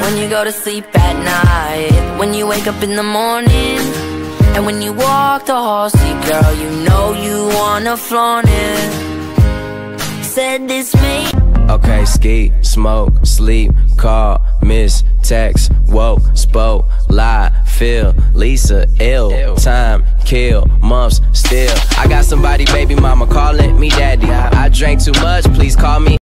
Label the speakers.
Speaker 1: when you go to sleep at night, when you wake up in the morning, and when you walk the hall, see girl, you know you wanna flaunt it. Said this may.
Speaker 2: Okay, ski, smoke, sleep, call, miss, text, woke, spoke, lie, feel, Lisa, ill, time, kill, months, still. I got somebody, baby mama, calling me daddy. I drank too much, please call me.